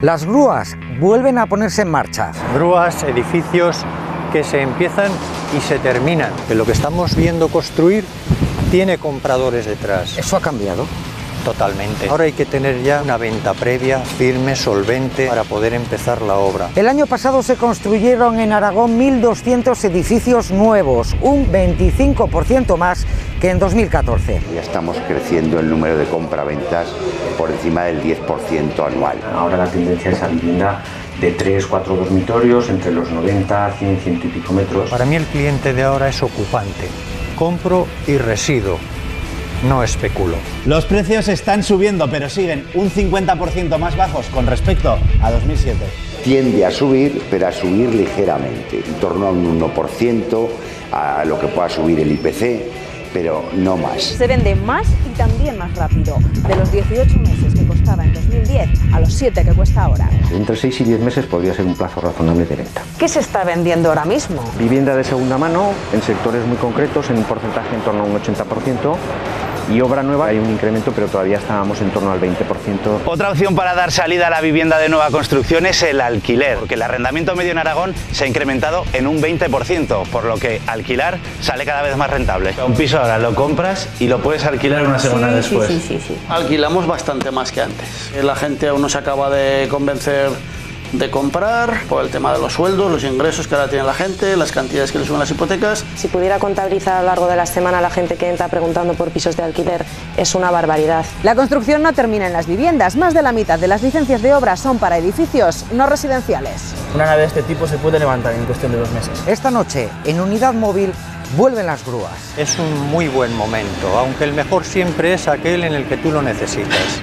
Las grúas vuelven a ponerse en marcha. Grúas, edificios que se empiezan y se terminan. Que lo que estamos viendo construir tiene compradores detrás. ¿Eso ha cambiado? Totalmente. Ahora hay que tener ya una venta previa, firme, solvente, para poder empezar la obra. El año pasado se construyeron en Aragón 1.200 edificios nuevos, un 25% más que en 2014. Ya estamos creciendo el número de compraventas por encima del 10% anual. Ahora la tendencia es a vivienda de 3, 4 dormitorios, entre los 90, 100, 100 y pico metros. Para mí el cliente de ahora es ocupante. Compro y resido. No especulo. Los precios están subiendo, pero siguen un 50% más bajos con respecto a 2007. Tiende a subir, pero a subir ligeramente, en torno a un 1%, a lo que pueda subir el IPC, pero no más. Se vende más y también más rápido. De los 18 meses que costaba en 2010 a los 7 que cuesta ahora. Entre 6 y 10 meses podría ser un plazo razonable de venta. ¿Qué se está vendiendo ahora mismo? Vivienda de segunda mano, en sectores muy concretos, en un porcentaje en torno a un 80%. Y obra nueva hay un incremento, pero todavía estábamos en torno al 20%. Otra opción para dar salida a la vivienda de nueva construcción es el alquiler, porque el arrendamiento medio en Aragón se ha incrementado en un 20%, por lo que alquilar sale cada vez más rentable. Un piso ahora lo compras y lo puedes alquilar una semana después. Sí. Alquilamos bastante más que antes. La gente aún no se acaba de convencer de comprar por el tema de los sueldos, los ingresos que ahora tiene la gente, las cantidades que le suben las hipotecas. Si pudiera contabilizar a lo largo de la semana la gente que entra preguntando por pisos de alquiler, es una barbaridad. La construcción no termina en las viviendas. Más de la mitad de las licencias de obra son para edificios no residenciales. Una nave de este tipo se puede levantar en cuestión de 2 meses. Esta noche, en Unidad Móvil, vuelven las grúas. Es un muy buen momento, aunque el mejor siempre es aquel en el que tú lo necesitas.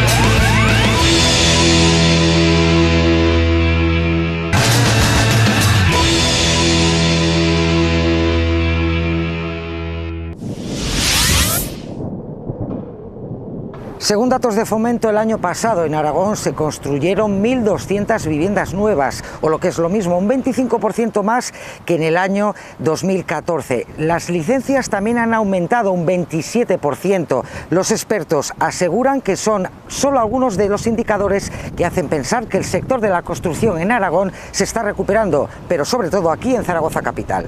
Según datos de Fomento, el año pasado en Aragón se construyeron 1.200 viviendas nuevas, o lo que es lo mismo, un 25% más que en el año 2014. Las licencias también han aumentado un 27%. Los expertos aseguran que son solo algunos de los indicadores que hacen pensar que el sector de la construcción en Aragón se está recuperando, pero sobre todo aquí en Zaragoza capital.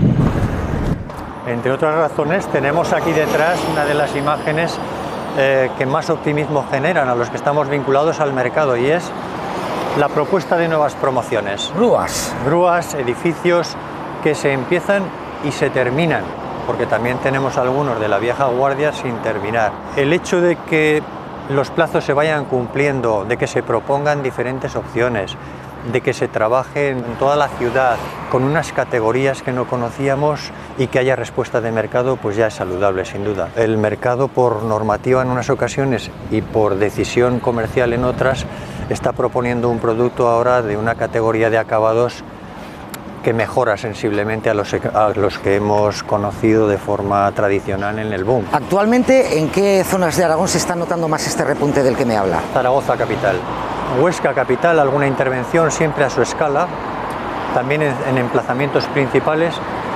Entre otras razones, tenemos aquí detrás una de las imágenes que más optimismo generan a los que estamos vinculados al mercado, y es la propuesta de nuevas promociones. Grúas, edificios que se empiezan y se terminan, porque también tenemos algunos de la vieja guardia sin terminar. El hecho de que los plazos se vayan cumpliendo, de que se propongan diferentes opciones, de que se trabaje en toda la ciudad con unas categorías que no conocíamos y que haya respuesta de mercado, pues ya es saludable, sin duda. El mercado, por normativa en unas ocasiones y por decisión comercial en otras, está proponiendo un producto ahora de una categoría de acabados que mejora sensiblemente a los que hemos conocido de forma tradicional en el boom. Actualmente, ¿en qué zonas de Aragón se está notando más este repunte del que me habla? Zaragoza capital. Huesca capital, alguna intervención siempre a su escala, también en emplazamientos principales.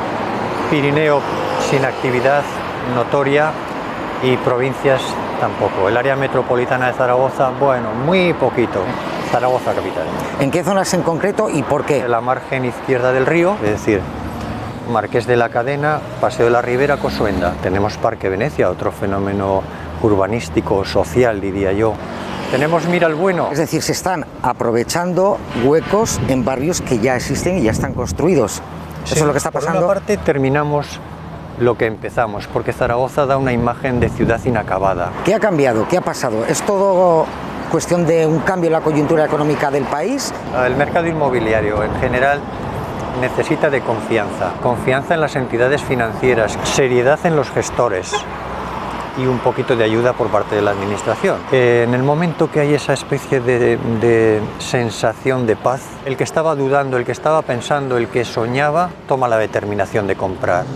Pirineo sin actividad notoria y provincias tampoco. El área metropolitana de Zaragoza, bueno, muy poquito. Zaragoza capital. ¿En qué zonas en concreto y por qué? La margen izquierda del río, es decir, Marqués de la Cadena, Paseo de la Ribera, Cosuenda. Tenemos Parque Venecia, otro fenómeno urbanístico, social, diría yo. Tenemos Miralbueno. Es decir, se están aprovechando huecos en barrios que ya existen y ya están construidos. Eso es lo que está pasando. Por una parte, terminamos lo que empezamos, porque Zaragoza da una imagen de ciudad inacabada. ¿Qué ha cambiado? ¿Qué ha pasado? ¿Es todo cuestión de un cambio en la coyuntura económica del país? El mercado inmobiliario en general necesita de confianza. Confianza en las entidades financieras, seriedad en los gestores y un poquito de ayuda por parte de la administración. En el momento que hay esa especie de sensación de paz, el que estaba dudando, el que estaba pensando, el que soñaba, toma la determinación de comprar.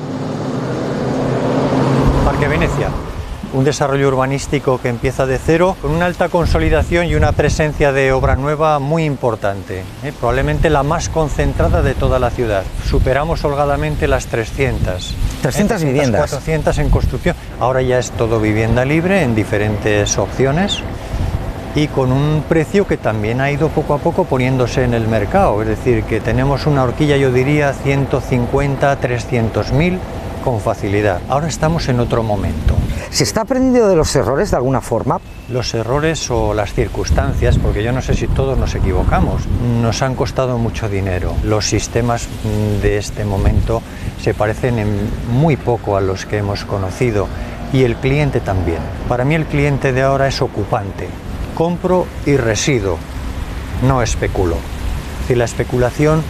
Parque Venecia, un desarrollo urbanístico que empieza de cero, con una alta consolidación y una presencia de obra nueva muy importante, probablemente la más concentrada de toda la ciudad. Superamos holgadamente las 300. 300 viviendas. 400 en construcción. Ahora ya es todo vivienda libre en diferentes opciones y con un precio que también ha ido poco a poco poniéndose en el mercado, es decir, que tenemos una horquilla, yo diría, 150, 300.000 con facilidad. Ahora estamos en otro momento. ¿Se está aprendiendo de los errores de alguna forma? Los errores o las circunstancias, porque yo no sé si todos nos equivocamos, nos han costado mucho dinero. Los sistemas de este momento se parecen en muy poco a los que hemos conocido y el cliente también. Para mí el cliente de ahora es ocupante. Compro y resido, no especulo. Es decir, la especulación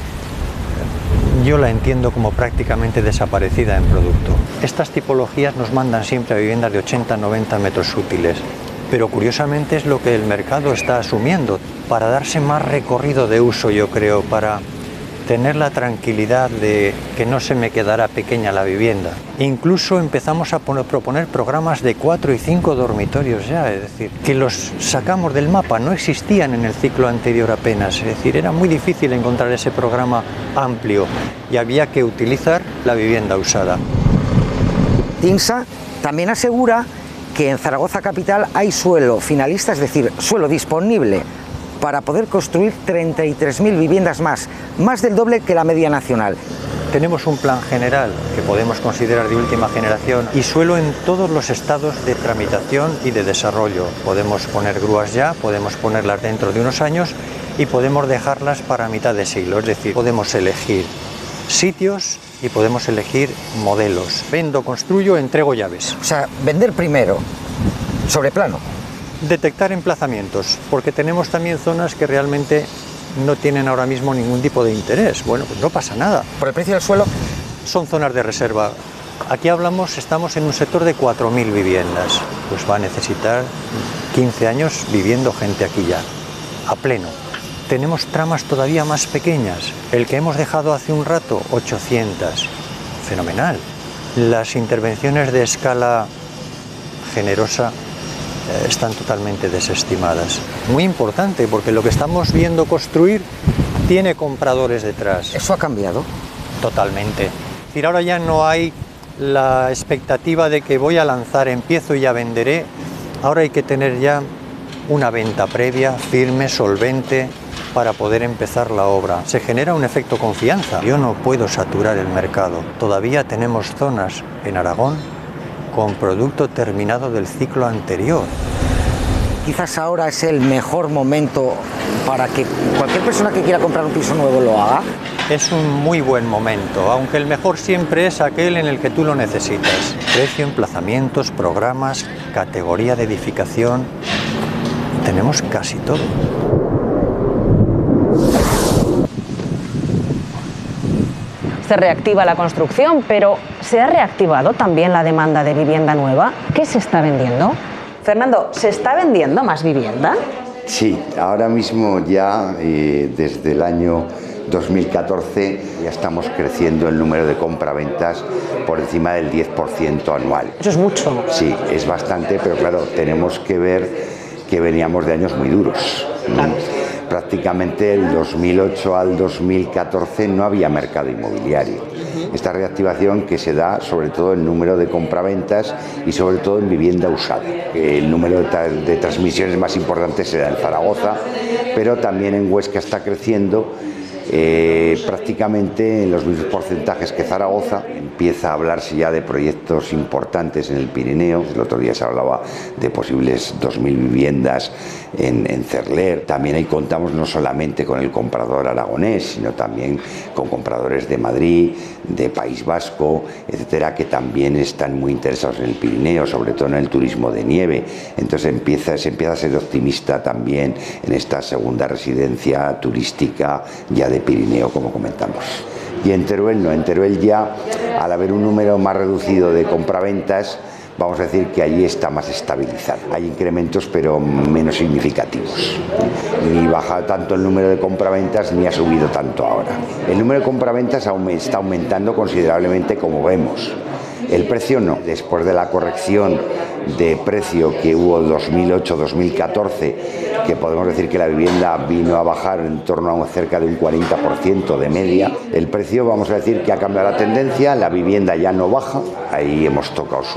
yo la entiendo como prácticamente desaparecida en producto. Estas tipologías nos mandan siempre a viviendas de 80-90 metros útiles, pero curiosamente es lo que el mercado está asumiendo para darse más recorrido de uso, yo creo, para tener la tranquilidad de que no se me quedará pequeña la vivienda. Incluso empezamos a proponer programas de 4 y 5 dormitorios ya, es decir, que los sacamos del mapa, no existían en el ciclo anterior apenas, es decir, era muy difícil encontrar ese programa amplio y había que utilizar la vivienda usada. TINSA también asegura que en Zaragoza capital hay suelo finalista, es decir, suelo disponible para poder construir 33.000 viviendas más del doble que la media nacional. Tenemos un plan general que podemos considerar de última generación y suelo en todos los estados de tramitación y de desarrollo. Podemos poner grúas ya, podemos ponerlas dentro de unos años y podemos dejarlas para mitad de siglo, es decir, podemos elegir sitios y podemos elegir modelos. Vendo, construyo, entrego llaves. O sea, vender primero, sobre plano. Detectar emplazamientos, porque tenemos también zonas que realmente no tienen ahora mismo ningún tipo de interés. Bueno, pues no pasa nada. ¿Por el precio del suelo? Son zonas de reserva. Aquí estamos en un sector de 4.000 viviendas. Pues va a necesitar 15 años viviendo gente aquí ya, a pleno. Tenemos tramas todavía más pequeñas. El que hemos dejado hace un rato, 800. Fenomenal. Las intervenciones de escala generosa están totalmente desestimadas. Muy importante, porque lo que estamos viendo construir tiene compradores detrás. ¿Eso ha cambiado? Totalmente. Es decir, ahora ya no hay la expectativa de que voy a lanzar, empiezo y ya venderé. Ahora hay que tener ya una venta previa, firme, solvente, para poder empezar la obra. Se genera un efecto confianza. Yo no puedo saturar el mercado. Todavía tenemos zonas en Aragón con producto terminado del ciclo anterior. Quizás ahora es el mejor momento para que cualquier persona que quiera comprar un piso nuevo lo haga. Es un muy buen momento, aunque el mejor siempre es aquel en el que tú lo necesitas. Precio, emplazamientos, programas, categoría de edificación. Tenemos casi todo. Se reactiva la construcción, pero ¿se ha reactivado también la demanda de vivienda nueva? ¿Qué se está vendiendo? Fernando, ¿se está vendiendo más vivienda? Sí, ahora mismo ya desde el año 2014 ya estamos creciendo el número de compraventas por encima del 10% anual. Eso es mucho. Sí, es bastante, pero claro, tenemos que ver que veníamos de años muy duros. Claro. Prácticamente del 2008 al 2014 no había mercado inmobiliario. Esta reactivación que se da sobre todo en número de compraventas y sobre todo en vivienda usada. El número de transmisiones más importante se da en Zaragoza, pero también en Huesca está creciendo. Prácticamente en los mismos porcentajes que Zaragoza. Empieza a hablarse ya de proyectos importantes en el Pirineo. El otro día se hablaba de posibles 2.000 viviendas en Cerler. También ahí contamos no solamente con el comprador aragonés, sino también con compradores de Madrid, de País Vasco, etcétera, que también están muy interesados en el Pirineo, sobre todo en el turismo de nieve. Entonces se empieza a ser optimista también en esta segunda residencia turística ya de Pirineo, como comentamos. Y en Teruel no, en Teruel ya, al haber un número más reducido de compraventas, vamos a decir que allí está más estabilizado. Hay incrementos, pero menos significativos. Ni baja tanto el número de compraventas, ni ha subido tanto ahora. El número de compraventas está aumentando considerablemente, como vemos. El precio no. Después de la corrección de precio que hubo 2008-2014, que podemos decir que la vivienda vino a bajar en torno a cerca de un 40% de media, el precio, vamos a decir que ha cambiado la tendencia, la vivienda ya no baja, ahí hemos tocado suelo.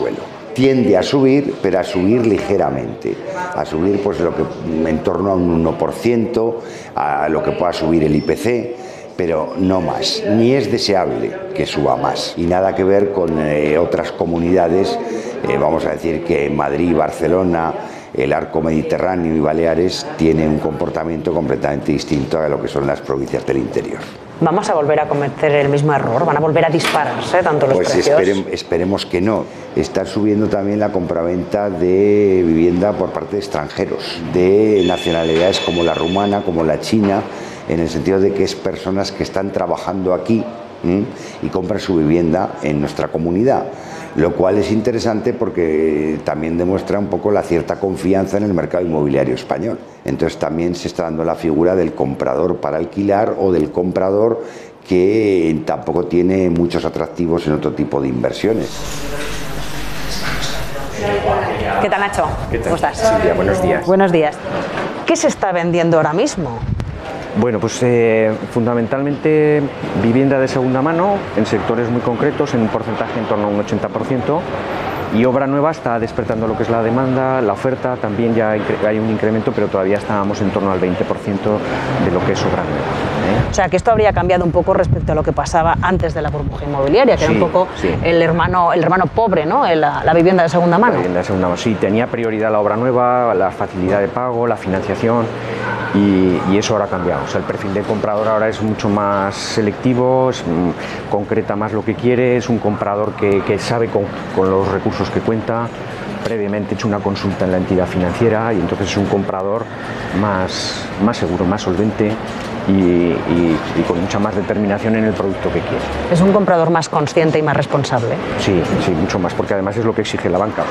tiende a subir, pero a subir ligeramente, a subir pues lo que en torno a un 1%, a lo que pueda subir el IPC, pero no más, ni es deseable que suba más. Y nada que ver con otras comunidades, vamos a decir que Madrid, Barcelona, el arco mediterráneo y Baleares tienen un comportamiento completamente distinto a lo que son las provincias del interior. ¿Vamos a volver a cometer el mismo error? ¿Van a volver a dispararse tanto los precios? Pues esperemos que no. Está subiendo también la compraventa de vivienda por parte de extranjeros, de nacionalidades como la rumana, como la china, en el sentido de que es personas que están trabajando aquí y compran su vivienda en nuestra comunidad, lo cual es interesante porque también demuestra un poco la cierta confianza en el mercado inmobiliario español. Entonces también se está dando la figura del comprador para alquilar o del comprador que tampoco tiene muchos atractivos en otro tipo de inversiones. ¿Qué tal, Nacho? ¿Qué tal? ¿Cómo estás? Silvia, buenos días. Buenos días. ¿Qué se está vendiendo ahora mismo? Bueno, pues fundamentalmente vivienda de segunda mano en sectores muy concretos, en un porcentaje en torno a un 80%, y obra nueva está despertando lo que es la demanda, la oferta, también ya hay un incremento, pero todavía estábamos en torno al 20% de lo que es obra nueva. O sea, que esto habría cambiado un poco respecto a lo que pasaba antes de la burbuja inmobiliaria, que sí, era un poco sí. el hermano pobre, ¿no? La vivienda de segunda mano. La vivienda de segunda mano, sí, tenía prioridad la obra nueva, la facilidad de pago, la financiación, y eso ahora ha cambiado. O sea, el perfil de comprador ahora es mucho más selectivo, concreta más lo que quiere, es un comprador que sabe con los recursos que cuenta, previamente hecho una consulta en la entidad financiera, y entonces es un comprador más seguro, más solvente y con mucha más determinación en el producto que quiere. Es un comprador más consciente y más responsable. Sí, sí, mucho más, porque además es lo que exige la banca.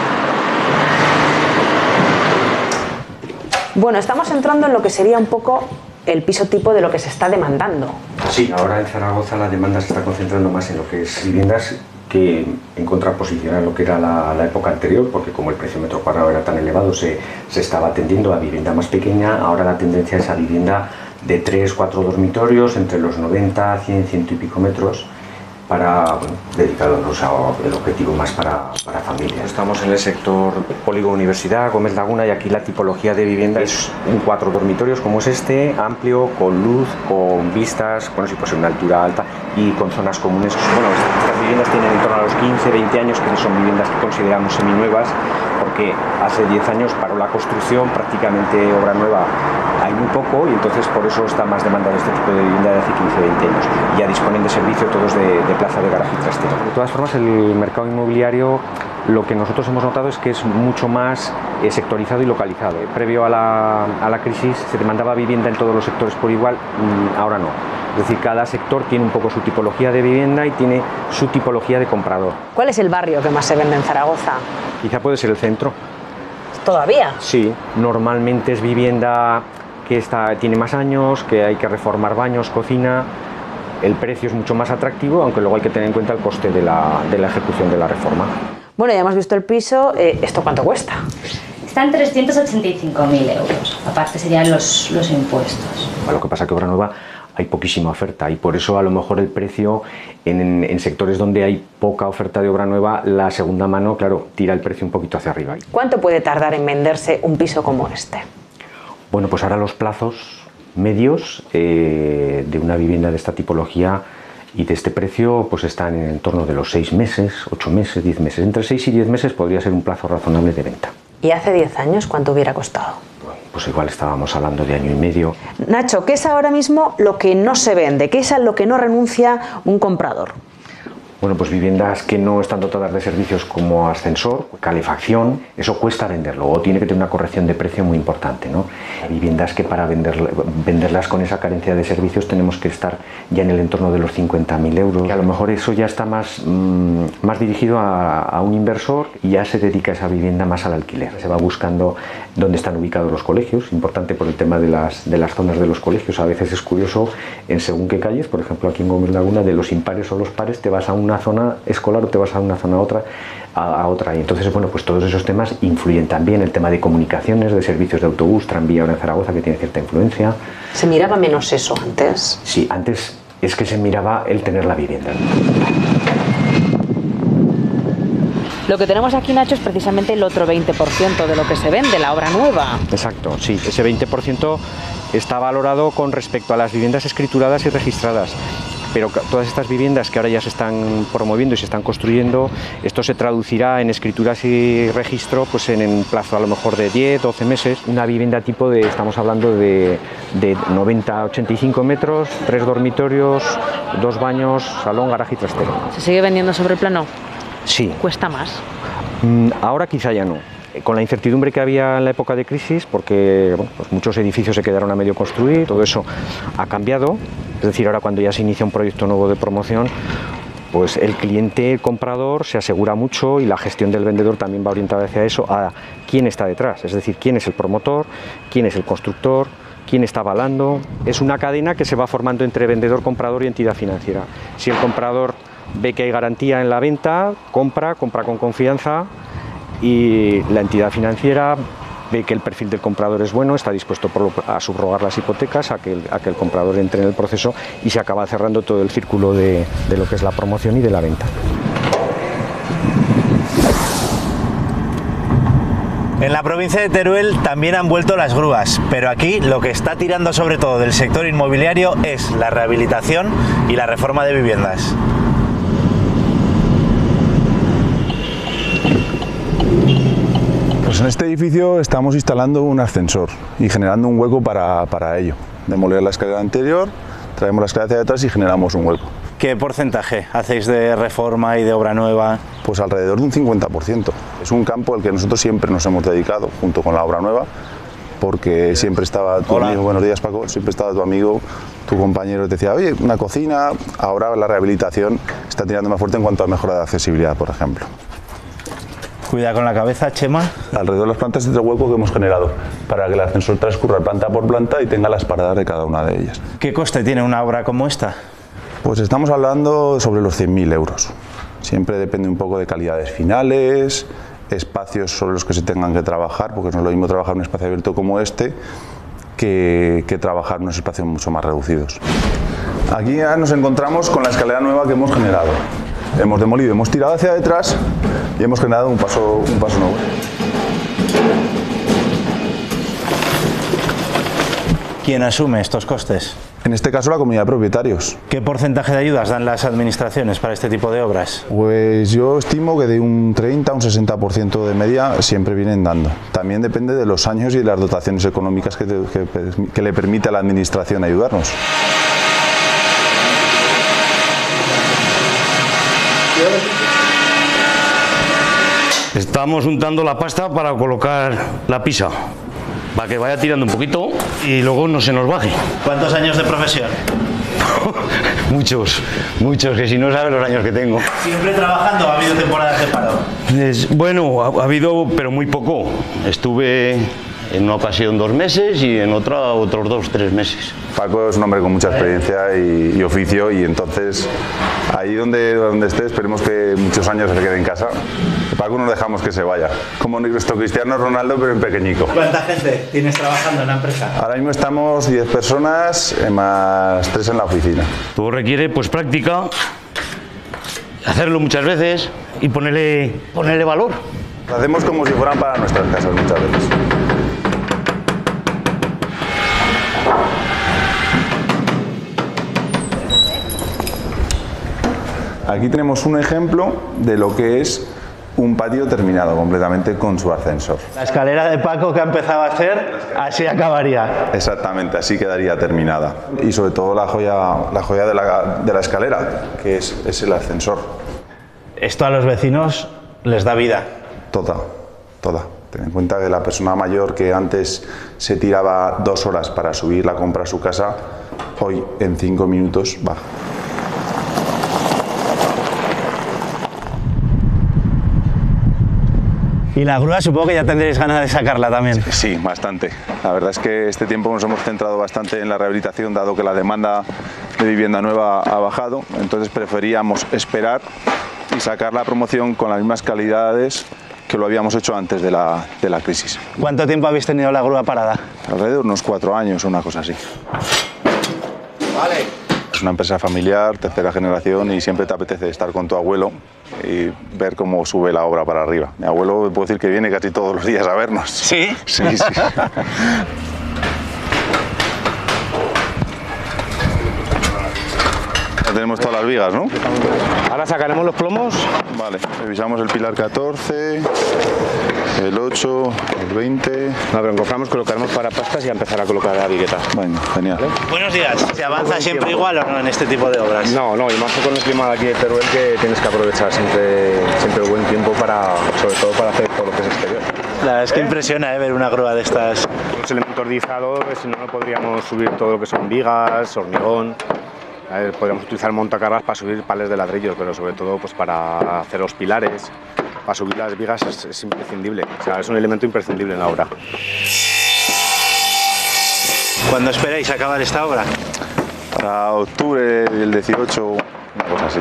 Bueno, estamos entrando en lo que sería un poco el piso tipo de lo que se está demandando. Sí, ahora en Zaragoza la demanda se está concentrando más en lo que es viviendas, que en contraposición a lo que era la época anterior, porque como el precio metro cuadrado era tan elevado, se estaba atendiendo a vivienda más pequeña. Ahora la tendencia es a vivienda de 3, 4 dormitorios, entre los 90, 100, 100 y pico metros, para dedicarnos al objetivo más para familias. Estamos en el sector Polígono Universidad, Gómez Laguna, y aquí la tipología de vivienda es un 4 dormitorios como es este, amplio, con luz, con vistas, bueno, si puede ser una altura alta y con zonas comunes. Bueno, estas viviendas tienen en torno a los 15, 20 años, que son viviendas que consideramos seminuevas, porque hace 10 años paró la construcción, prácticamente obra nueva hay muy poco, y entonces por eso está más demandado este tipo de vivienda de hace 15, 20 años. Ya disponen de servicio todos de plaza de garaje y trastero. De todas formas, el mercado inmobiliario, lo que nosotros hemos notado es que es mucho más sectorizado y localizado. Previo a la crisis se demandaba vivienda en todos los sectores por igual, ahora no. Es decir, cada sector tiene un poco su tipología de vivienda y tiene su tipología de comprador. ¿Cuál es el barrio que más se vende en Zaragoza? Quizá puede ser el centro. ¿Todavía? Sí, normalmente es vivienda que tiene más años, que hay que reformar baños, cocina. El precio es mucho más atractivo, aunque luego hay que tener en cuenta el coste de la ejecución de la reforma. Bueno, ya hemos visto el piso. ¿Esto cuánto cuesta? Están 385.000 euros. Aparte serían los impuestos. Lo que pasa es que obra nueva hay poquísima oferta, y por eso a lo mejor el precio en sectores donde hay poca oferta de obra nueva, la segunda mano, claro, tira el precio un poquito hacia arriba. ¿Cuánto puede tardar en venderse un piso como este? Bueno, pues ahora los plazos medios de una vivienda de esta tipología y de este precio pues están en torno de los 6 meses, 8 meses, 10 meses. Entre 6 y 10 meses podría ser un plazo razonable de venta. ¿Y hace 10 años cuánto hubiera costado? Pues igual estábamos hablando de año y medio. Nacho, ¿qué es ahora mismo lo que no se vende? ¿Qué es a lo que no renuncia un comprador? Bueno, pues viviendas que no están dotadas de servicios como ascensor, calefacción, eso cuesta venderlo, o tiene que tener una corrección de precio muy importante, ¿no? Viviendas que para venderlas con esa carencia de servicios tenemos que estar ya en el entorno de los 50.000 euros. Que a lo mejor eso ya está más dirigido a un inversor, y ya se dedica esa vivienda más al alquiler. Se va buscando dónde están ubicados los colegios, importante por el tema de las zonas de los colegios. A veces es curioso, en según qué calles, por ejemplo aquí en Gómez Laguna, de los impares o los pares, te vas a una zona escolar o te vas a una zona a otra, y entonces bueno, pues todos esos temas influyen también. El tema de comunicaciones, de servicios de autobús, tranvía ahora en Zaragoza, que tiene cierta influencia. ¿Se miraba menos eso antes? Sí, antes es que se miraba el tener la vivienda. Lo que tenemos aquí, Nacho, es precisamente el otro 20% de lo que se vende, la obra nueva. Exacto, sí. Ese 20% está valorado con respecto a las viviendas escrituradas y registradas. Pero todas estas viviendas que ahora ya se están promoviendo y se están construyendo, esto se traducirá en escrituras y registro pues en un plazo a lo mejor de 10, 12 meses. Una vivienda tipo estamos hablando de 90 a 85 metros, 3 dormitorios, 2 baños, salón, garaje y trastero. ¿Se sigue vendiendo sobre plano? Sí. ¿Cuesta más? Ahora quizá ya no. Con la incertidumbre que había en la época de crisis, porque bueno, pues muchos edificios se quedaron a medio construir, todo eso ha cambiado. Es decir, ahora cuando ya se inicia un proyecto nuevo de promoción, pues el cliente, el comprador, se asegura mucho y la gestión del vendedor también va orientada hacia eso, a quién está detrás, es decir, quién es el promotor, quién es el constructor, quién está avalando. Es una cadena que se va formando entre vendedor, comprador y entidad financiera. Si el comprador ve que hay garantía en la venta, compra con confianza, y la entidad financiera ve que el perfil del comprador es bueno, está dispuesto a subrogar las hipotecas, a que el comprador entre en el proceso y se acaba cerrando todo el círculo de lo que es la promoción y de la venta. En la provincia de Teruel también han vuelto las grúas, pero aquí lo que está tirando sobre todo del sector inmobiliario es la rehabilitación y la reforma de viviendas. Pues en este edificio estamos instalando un ascensor y generando un hueco para ello. Demoler la escalera anterior, traemos la escalera hacia detrás y generamos un hueco. ¿Qué porcentaje hacéis de reforma y de obra nueva? Pues alrededor de un 50%. Es un campo al que nosotros siempre nos hemos dedicado, junto con la obra nueva, porque siempre estaba tu amigo, buenos días Paco, siempre estaba tu amigo, tu compañero te decía, oye, una cocina. Ahora la rehabilitación está tirando más fuerte en cuanto a mejora de accesibilidad, por ejemplo. Cuida con la cabeza, Chema. Alrededor de las plantas es el hueco que hemos generado para que el ascensor transcurra planta por planta y tenga las paradas de cada una de ellas. ¿Qué coste tiene una obra como esta? Pues estamos hablando sobre los 100.000 euros. Siempre depende un poco de calidades finales, espacios sobre los que se tengan que trabajar, porque no es lo mismo trabajar en un espacio abierto como este que trabajar en unos espacios mucho más reducidos. Aquí ya nos encontramos con la escalera nueva que hemos generado. Hemos demolido, hemos tirado hacia detrás y hemos generado un paso nuevo. ¿Quién asume estos costes? En este caso la comunidad de propietarios. ¿Qué porcentaje de ayudas dan las administraciones para este tipo de obras? Pues yo estimo que de un 30 a un 60% de media siempre vienen dando. También depende de los años y de las dotaciones económicas que le permite a la administración ayudarnos. Estamos untando la pasta para colocar la pisa, para que vaya tirando un poquito y luego no se nos baje. ¿Cuántos años de profesión? Muchos, que si no sabes los años que tengo. ¿Siempre trabajando o ha habido temporadas de paro? Bueno, ha habido, pero muy poco. Estuve en una ocasión 2 meses y en otra otros 2 o 3 meses. Paco es un hombre con mucha experiencia y oficio, y entonces ahí donde esté esperemos que muchos años se quede en casa. Paco no dejamos que se vaya, como nuestro Cristiano Ronaldo pero en pequeñico. ¿Cuánta gente tienes trabajando en la empresa? Ahora mismo estamos 10 personas más 3 en la oficina. Todo requiere pues práctica, hacerlo muchas veces y ponerle valor. Lo hacemos como si fueran para nuestras casas muchas veces. Aquí tenemos un ejemplo de lo que es un patio terminado completamente con su ascensor. La escalera de Paco que ha empezado a hacer, así acabaría. Exactamente, así quedaría terminada. Y sobre todo la joya de la escalera, que es el ascensor. Esto a los vecinos les da vida. Toda. Ten en cuenta que la persona mayor que antes se tiraba 2 horas para subir la compra a su casa, hoy en 5 minutos baja. Y la grúa supongo que ya tendréis ganas de sacarla también. Sí, bastante. La verdad es que este tiempo nos hemos centrado bastante en la rehabilitación, dado que la demanda de vivienda nueva ha bajado. Entonces preferíamos esperar y sacar la promoción con las mismas calidades que lo habíamos hecho antes de la crisis. ¿Cuánto tiempo habéis tenido la grúa parada? Alrededor de unos 4 años o una cosa así. Vale. Es una empresa familiar, tercera generación, y siempre te apetece estar con tu abuelo y ver cómo sube la obra para arriba. Mi abuelo, puedo decir que viene casi todos los días a vernos. ¿Sí? Sí, sí. Ya tenemos todas las vigas, ¿no? Ahora sacaremos los plomos. Vale, revisamos el pilar 14, el 8, el 20... No, pero colocaremos para pastas y a empezar a colocar la vigueta. Bueno, genial. ¿Vale? Buenos días. ¿Se avanza siempre igual o no en este tipo de obras? No, y más con el clima de aquí de Teruel, que tienes que aprovechar siempre el buen tiempo sobre todo para hacer todo lo que es exterior. La verdad es que impresiona ver una grúa de estas. Los elementos de izado, si no podríamos subir todo lo que son vigas, hormigón. Podríamos utilizar montacargas para subir pales de ladrillos, pero sobre todo pues para hacer los pilares, para subir las vigas es imprescindible. O sea, es un elemento imprescindible en la obra. ¿Cuándo esperáis acabar esta obra? Para octubre del 18, una cosa así.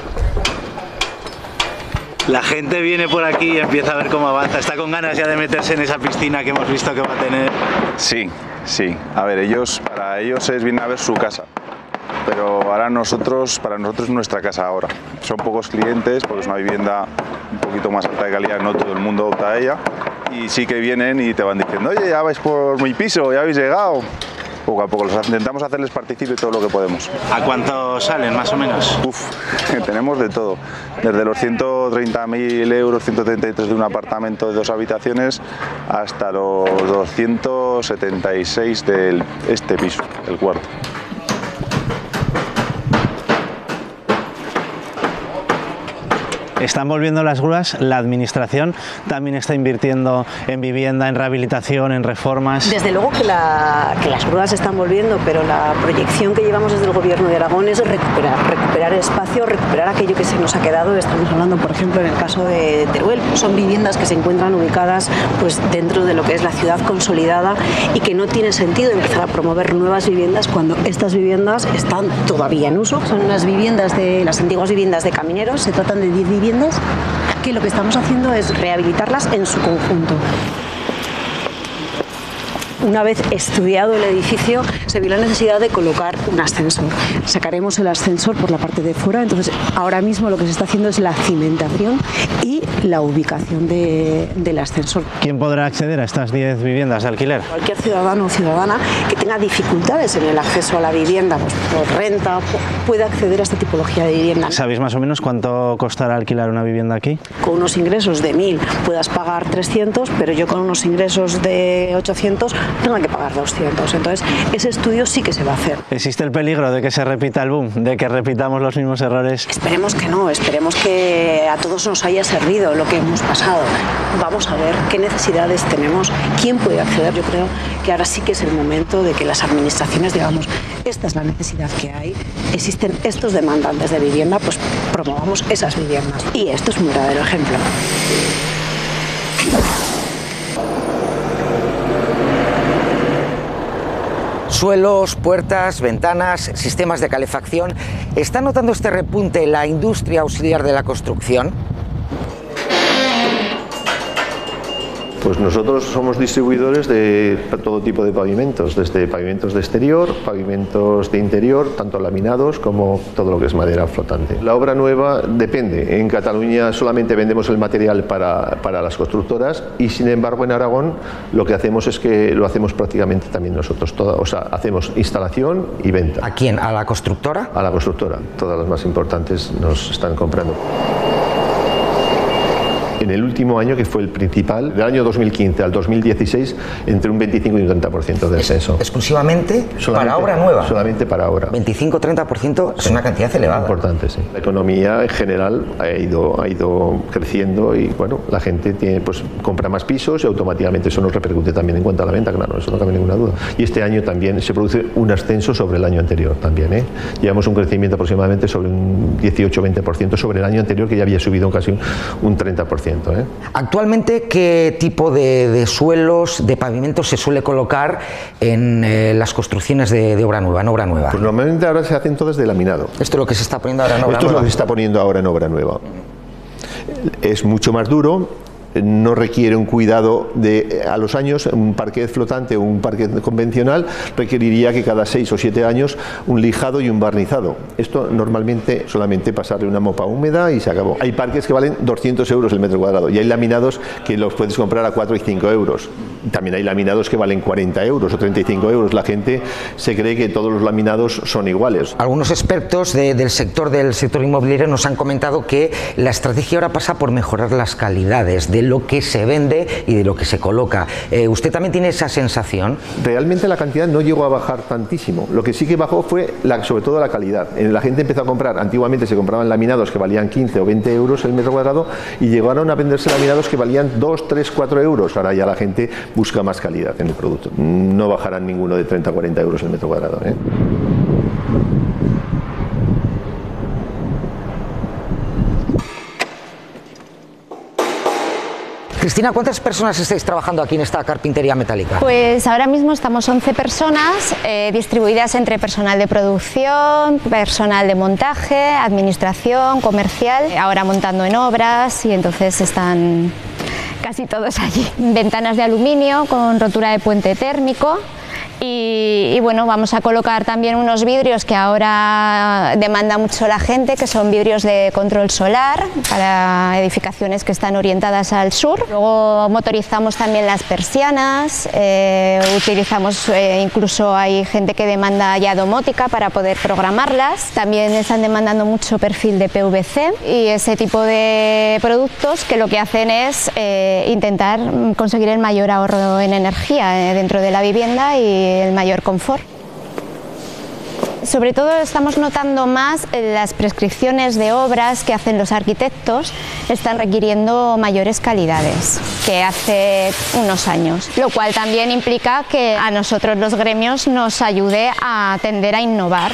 La gente viene por aquí y empieza a ver cómo avanza. ¿Está con ganas ya de meterse en esa piscina que hemos visto que va a tener? Sí, sí. A ver, para ellos es bien a ver su casa. Pero para nosotros es nuestra casa ahora. Son pocos clientes porque es una vivienda un poquito más alta de calidad, no todo el mundo opta a ella. Y sí que vienen y te van diciendo, oye, ya vais por mi piso, ya habéis llegado. Poco a poco intentamos hacerles participar todo lo que podemos. ¿A cuánto salen más o menos? Tenemos de todo, desde los 130.000 euros, 133 de un apartamento de 2 habitaciones, hasta los 276 de este piso, el cuarto. Están volviendo las grúas, la administración también está invirtiendo en vivienda, en rehabilitación, en reformas. Desde luego que las grúas están volviendo, pero la proyección que llevamos desde el Gobierno de Aragón es recuperar espacio, recuperar aquello que se nos ha quedado. Estamos hablando, por ejemplo, en el caso de Teruel, son viviendas que se encuentran ubicadas pues, dentro de lo que es la ciudad consolidada y que no tiene sentido empezar a promover nuevas viviendas cuando estas viviendas están todavía en uso. Son las antiguas viviendas de camineros, se tratan de 10 viviendas que lo que estamos haciendo es rehabilitarlas en su conjunto. Una vez estudiado el edificio, se vio la necesidad de colocar un ascensor. Sacaremos el ascensor por la parte de fuera, entonces ahora mismo lo que se está haciendo es la cimentación y la ubicación del ascensor. ¿Quién podrá acceder a estas 10 viviendas de alquiler? Cualquier ciudadano o ciudadana que tenga dificultades en el acceso a la vivienda, pues por renta, puede acceder a esta tipología de vivienda. ¿Sabéis más o menos cuánto costará alquilar una vivienda aquí? Con unos ingresos de 1.000 puedas pagar 300, pero yo con unos ingresos de 800 tengo que pagar 200. Entonces, ese estudio sí que se va a hacer. ¿Existe el peligro de que se repita el boom, de que repitamos los mismos errores? Esperemos que no, esperemos que a todos nos haya servido lo que hemos pasado. Vamos a ver qué necesidades tenemos, quién puede acceder. Yo creo que ahora sí que es el momento de que las administraciones digamos, esta es la necesidad que hay, existen estos demandantes de vivienda, pues promovamos esas viviendas. Y esto es un verdadero ejemplo. Suelos, puertas, ventanas, sistemas de calefacción. ¿Está notando este repunte la industria auxiliar de la construcción? Pues nosotros somos distribuidores de todo tipo de pavimentos, desde pavimentos de exterior, pavimentos de interior, tanto laminados como todo lo que es madera flotante. La obra nueva depende. En Cataluña solamente vendemos el material para las constructoras y sin embargo en Aragón lo que hacemos es que lo hacemos prácticamente también nosotros. O sea, hacemos instalación y venta. ¿A quién? ¿A la constructora? A la constructora. Todas las más importantes nos están comprando. En el último año, que fue el principal, del año 2015 al 2016, entre un 25 y un 30% de descenso. ¿Exclusivamente para obra nueva? Solamente para obra. 25-30% es una cantidad elevada. Importante, sí. La economía en general ha ido creciendo y bueno, la gente pues, compra más pisos y automáticamente eso nos repercute también en cuanto a la venta, claro, eso no cabe ninguna duda. Y este año también se produce un ascenso sobre el año anterior también. Llevamos un crecimiento aproximadamente sobre un 18-20% sobre el año anterior, que ya había subido casi un 30%. Actualmente, ¿qué tipo de suelos, de pavimentos se suele colocar en las construcciones de obra nueva, en obra nueva? Pues normalmente ahora se hacen todas de laminado. ¿Esto es lo que se está poniendo ahora en obra nueva? Esto es lo que se está poniendo ahora en obra nueva. Es mucho más duro, no requiere un cuidado a los años. Un parquet flotante o un parquet convencional requeriría que cada 6 o 7 años un lijado y un barnizado. Esto normalmente solamente pasarle una mopa húmeda y se acabó. Hay parques que valen 200 euros el metro cuadrado y hay laminados que los puedes comprar a 4 y 5 euros. También hay laminados que valen 40 euros o 35 euros. La gente se cree que todos los laminados son iguales. Algunos expertos del sector inmobiliario nos han comentado que la estrategia ahora pasa por mejorar las calidades de lo que se vende y de lo que se coloca. ¿Usted también tiene esa sensación? Realmente la cantidad no llegó a bajar tantísimo. Lo que sí que bajó fue sobre todo la calidad. La gente empezó a comprar, antiguamente se compraban laminados que valían 15 o 20 euros el metro cuadrado y llegaron a venderse laminados que valían 2, 3, 4 euros. Ahora ya la gente busca más calidad en el producto. No bajarán ninguno de 30 o 40 euros el metro cuadrado, ¿eh? Cristina, ¿cuántas personas estáis trabajando aquí en esta carpintería metálica? Pues ahora mismo estamos 11 personas distribuidas entre personal de producción, personal de montaje, administración, comercial, ahora montando en obras y entonces están casi todos allí. Ventanas de aluminio con rotura de puente térmico. Y bueno, vamos a colocar también unos vidrios que ahora demanda mucho la gente, que son vidrios de control solar para edificaciones que están orientadas al sur. Luego motorizamos también las persianas, utilizamos, incluso hay gente que demanda ya domótica para poder programarlas. También están demandando mucho perfil de PVC y ese tipo de productos que lo que hacen es intentar conseguir el mayor ahorro en energía dentro de la vivienda y el mayor confort. Sobre todo estamos notando más las prescripciones de obras que hacen los arquitectos, están requiriendo mayores calidades que hace unos años, lo cual también implica que a nosotros los gremios nos ayude a tender a innovar.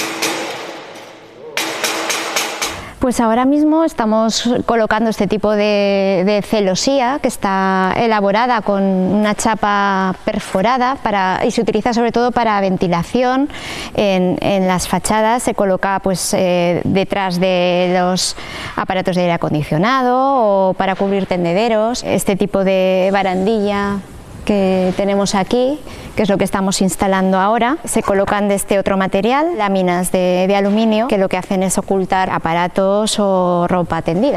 Pues ahora mismo estamos colocando este tipo de celosía que está elaborada con una chapa perforada y se utiliza sobre todo para ventilación en las fachadas. Se coloca pues, detrás de los aparatos de aire acondicionado o para cubrir tendederos. Este tipo de barandilla que tenemos aquí, que es lo que estamos instalando ahora, se colocan de este otro material, láminas de aluminio, que lo que hacen es ocultar aparatos o ropa tendida.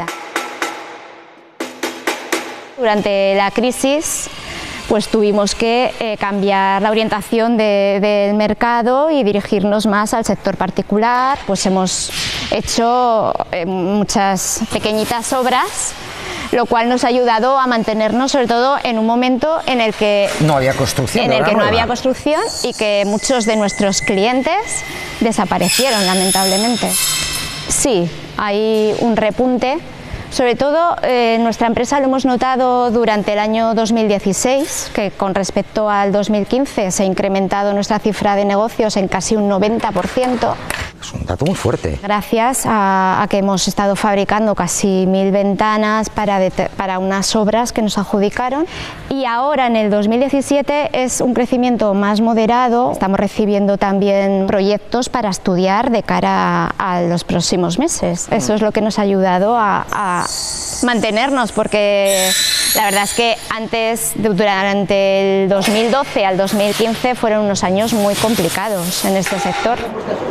Durante la crisis pues tuvimos que cambiar la orientación del mercado y dirigirnos más al sector particular. Pues hemos hecho muchas pequeñitas obras, lo cual nos ha ayudado a mantenernos sobre todo en un momento en el que no había construcción, y que muchos de nuestros clientes desaparecieron, lamentablemente. Sí, hay un repunte. Sobre todo nuestra empresa lo hemos notado durante el año 2016, que con respecto al 2015 se ha incrementado nuestra cifra de negocios en casi un 90%. Es un dato muy fuerte. Gracias a que hemos estado fabricando casi 1000 ventanas para unas obras que nos adjudicaron, y ahora en el 2017 es un crecimiento más moderado. Estamos recibiendo también proyectos para estudiar de cara a los próximos meses. Eso es lo que nos ha ayudado a mantenernos, porque la verdad es que durante el 2012 al 2015 fueron unos años muy complicados en este sector.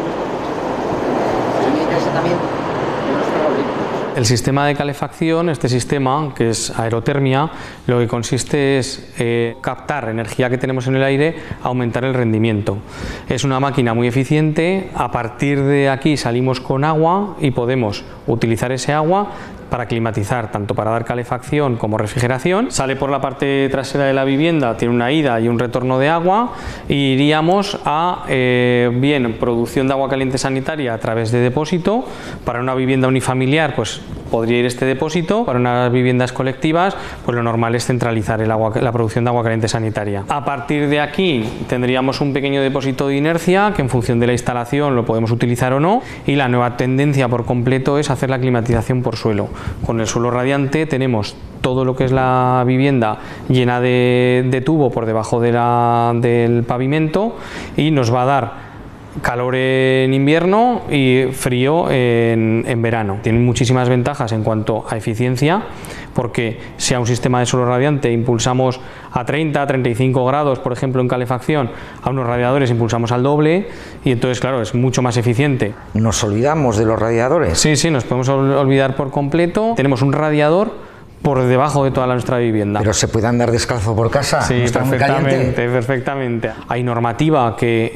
El sistema de calefacción, este sistema que es aerotermia, lo que consiste es captar energía que tenemos en el aire, aumentar el rendimiento. Es una máquina muy eficiente. A partir de aquí salimos con agua y podemos utilizar ese agua para climatizar, tanto para dar calefacción como refrigeración. Sale por la parte trasera de la vivienda, tiene una ida y un retorno de agua, y iríamos a bien producción de agua caliente sanitaria a través de depósito. Para una vivienda unifamiliar pues podría ir este depósito. Para unas viviendas colectivas pues lo normal es centralizar la producción de agua caliente sanitaria. A partir de aquí tendríamos un pequeño depósito de inercia que en función de la instalación lo podemos utilizar o no, y la nueva tendencia por completo es hacer la climatización por suelo. Con el suelo radiante tenemos todo lo que es la vivienda llena de tubo por debajo del pavimento, y nos va a dar calor en invierno y frío en verano. Tienen muchísimas ventajas en cuanto a eficiencia, porque si a un sistema de suelo radiante impulsamos a 30, 35 grados, por ejemplo, en calefacción, a unos radiadores impulsamos al doble y entonces, claro, es mucho más eficiente. ¿Nos olvidamos de los radiadores? Sí, sí, nos podemos olvidar por completo. Tenemos un radiador por debajo de toda nuestra vivienda. ¿Pero se puede andar descalzo por casa? Sí, perfectamente. Hay normativa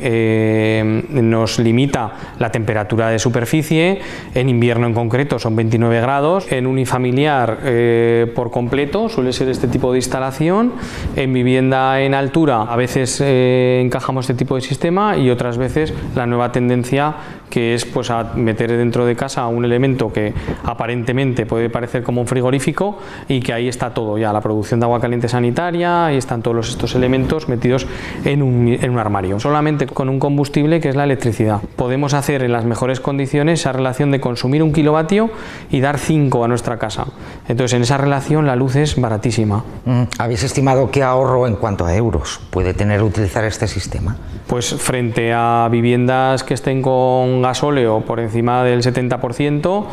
que nos limita la temperatura de superficie. En invierno en concreto son 29 grados. En unifamiliar por completo suele ser este tipo de instalación. En vivienda en altura a veces encajamos este tipo de sistema y otras veces la nueva tendencia, que es pues a meter dentro de casa un elemento que aparentemente puede parecer como un frigorífico y que ahí está todo ya, la producción de agua caliente sanitaria, ahí están todos estos elementos metidos en un armario. Solamente con un combustible que es la electricidad. Podemos hacer en las mejores condiciones esa relación de consumir 1 kilovatio y dar 5 a nuestra casa. Entonces en esa relación la luz es baratísima. ¿Habéis estimado qué ahorro en cuanto a euros puede tener utilizar este sistema? Pues frente a viviendas que estén con gasóleo por encima del 70%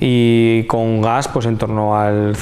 y con gas pues en torno al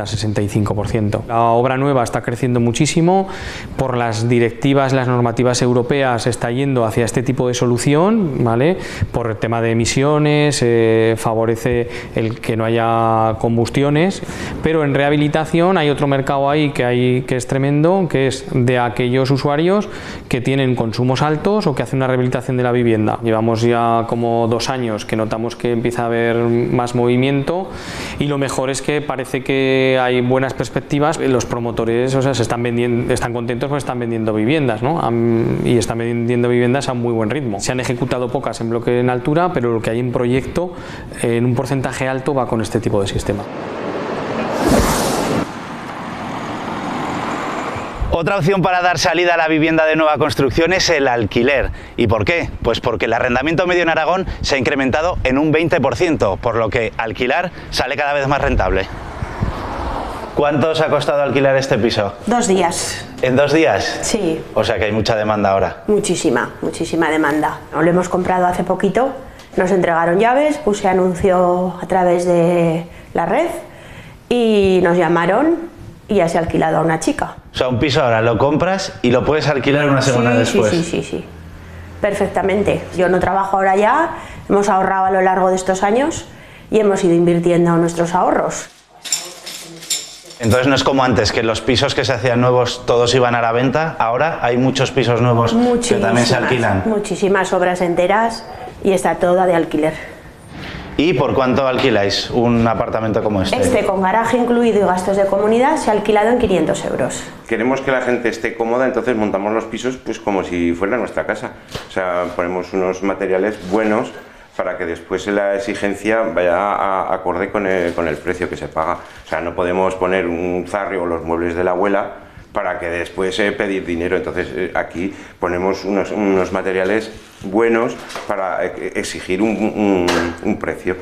50-65%. La obra nueva está creciendo muchísimo, por las directivas, las normativas europeas está yendo hacia este tipo de solución, ¿vale? Por el tema de emisiones, favorece el que no haya combustiones, pero en rehabilitación hay otro mercado ahí que es tremendo, que es de aquellos usuarios que tienen consumos altos o que hacen una rehabilitación de la vivienda. Llevamos ya como 2 años que notamos que empieza a haber más movimiento y lo mejor es que parece que hay buenas perspectivas. Los promotores, o sea, están contentos porque están vendiendo viviendas, ¿no? Y están vendiendo viviendas a muy buen ritmo. Se han ejecutado pocas en bloque en altura, pero lo que hay en proyecto en un porcentaje alto va con este tipo de sistema. Otra opción para dar salida a la vivienda de nueva construcción es el alquiler. ¿Y por qué? Pues porque el arrendamiento medio en Aragón se ha incrementado en un 20%, por lo que alquilar sale cada vez más rentable. ¿Cuánto os ha costado alquilar este piso? 2 días. ¿En 2 días? Sí. O sea que hay mucha demanda ahora. Muchísima demanda. Lo hemos comprado hace poquito, nos entregaron llaves, puse anuncio a través de la red y nos llamaron y ya se ha alquilado a una chica. O sea, un piso ahora lo compras y lo puedes alquilar una semana después. Sí. Perfectamente. Yo no trabajo ahora ya, hemos ahorrado a lo largo de estos años y hemos ido invirtiendo nuestros ahorros. Entonces no es como antes, que los pisos que se hacían nuevos todos iban a la venta, ahora hay muchos pisos nuevos que también se alquilan. Muchísimas obras enteras y está toda de alquiler. ¿Y por cuánto alquiláis un apartamento como este? Este con garaje incluido y gastos de comunidad se ha alquilado en 500 euros. Queremos que la gente esté cómoda, entonces montamos los pisos pues como si fuera nuestra casa. O sea, ponemos unos materiales buenos para que después la exigencia vaya acorde con el precio que se paga. O sea, no podemos poner un zarrio o los muebles de la abuela para que después pedir dinero. Entonces aquí ponemos unos materiales buenos para exigir un precio.